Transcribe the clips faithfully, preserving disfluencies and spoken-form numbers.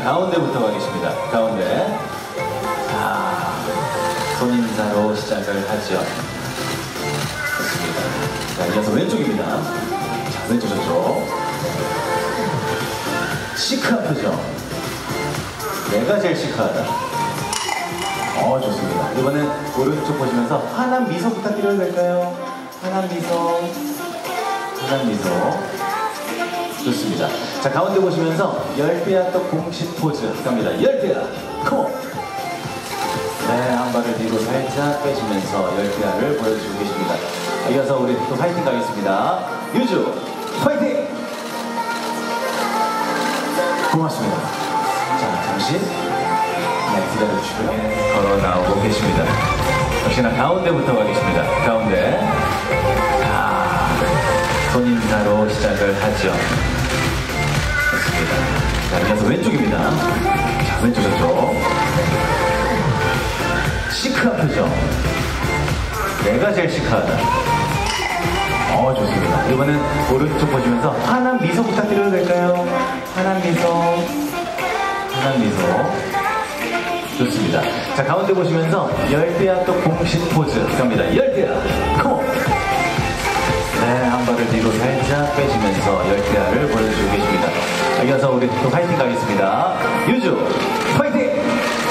가운데부터 가겠습니다. 가운데. 자, 손인사로 시작을 하죠. 좋습니다. 자, 이어서 왼쪽입니다. 자, 왼쪽 저쪽. 시크한 표정. 내가 제일 시크하다. 어, 좋습니다. 이번엔 오른쪽 보시면서 환한 미소 부탁드려도 될까요? 환한 미소. 환한 미소. 좋습니다. 자, 가운데 보시면서 열대야 또 공식 포즈 갑니다. 열대야, 컴온! 네, 한 발을 뒤로 살짝 빼시면서 열대야를 보여주고 계십니다. 이어서 우리 또 파이팅 가겠습니다. 유주, 파이팅! 고맙습니다. 자, 잠시 네, 기다려주시고요. 걸어 나오고 계십니다. 역시나 가운데부터 가겠습니다. 가운데. 자, 손인사로 시작을 하죠. 좋습니다. 자, 이어서 왼쪽입니다. 자, 왼쪽 저쪽. 시크한 표정. 내가 제일 시크하다. 어, 좋습니다. 이번엔 오른쪽 보시면서 환한 미소 부탁드려도 될까요? 환한 미소. 환한 미소. 좋습니다. 자, 가운데 보시면서 열대야 또 공식 포즈 갑니다. 열대야, 컴온! 네, 한 발을 뒤로 살짝 빼시면서 열대야를 보여주고 계십니다. 자, 이어서 우리 또 파이팅 가겠습니다. 유주, 파이팅!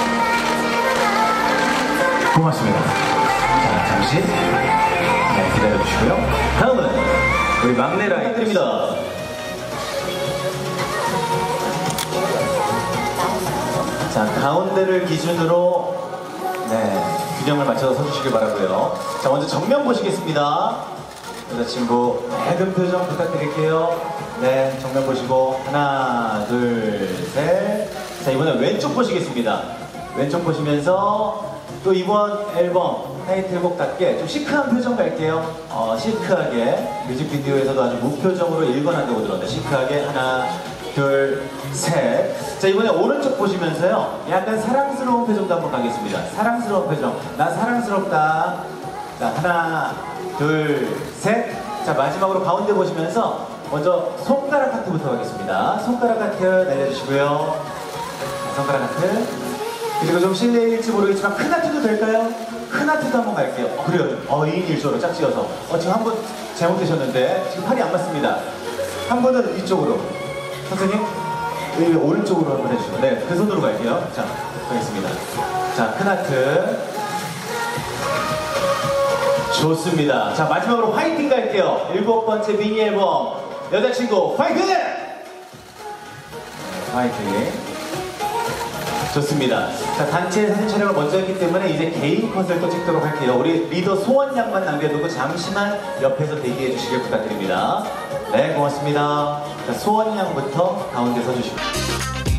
고맙습니다. 자, 잠시 네, 기다려주시고요. 다음은 우리 막내 라인들입니다. 자, 가운데를 기준으로 네, 균형을 맞춰서 서주시길 바라고요. 자, 먼저 정면 보시겠습니다. 여자친구 밝은 표정 부탁드릴게요. 네, 정면 보시고 하나, 둘, 셋. 자, 이번엔 왼쪽 보시겠습니다. 왼쪽 보시면서 또 이번 앨범 타이틀곡답게 좀 시크한 표정 갈게요. 어, 시크하게 뮤직비디오에서도 아주 무표정으로 일관한다고 들었는데 시크하게 하나, 둘, 셋. 자, 이번에 오른쪽 보시면서요, 약간 사랑스러운 표정도 한번 가겠습니다. 사랑스러운 표정. 나 사랑스럽다. 자, 하나, 둘, 셋. 자, 마지막으로 가운데 보시면서 먼저 손가락 하트부터 가겠습니다. 손가락 하트 내려주시고요. 자, 손가락 하트. 그리고 좀 실례일지 모르겠지만 큰 하트도 될까요? 큰 하트도 한번 갈게요. 어, 그래요. 어, 이 인 일 조로 짝지어서. 어, 지금 한 분 잘못되셨는데 지금 팔이 안 맞습니다. 한 분은 이쪽으로. 선생님, 여기 오른쪽으로 한번 해주시고. 네, 그 손으로 갈게요. 자, 가겠습니다. 자, 큰 하트. 좋습니다. 자, 마지막으로 화이팅 갈게요. 일곱 번째 미니 앨범 여자친구 화이팅! 네, 화이팅. 좋습니다. 자, 단체 사진 촬영을 먼저 했기 때문에 이제 개인 컷을 또 찍도록 할게요. 우리 리더 소원 양만 남겨두고 잠시만 옆에서 대기해 주시길 부탁드립니다. 네, 고맙습니다. 자, 소원 양부터 가운데 서주시고.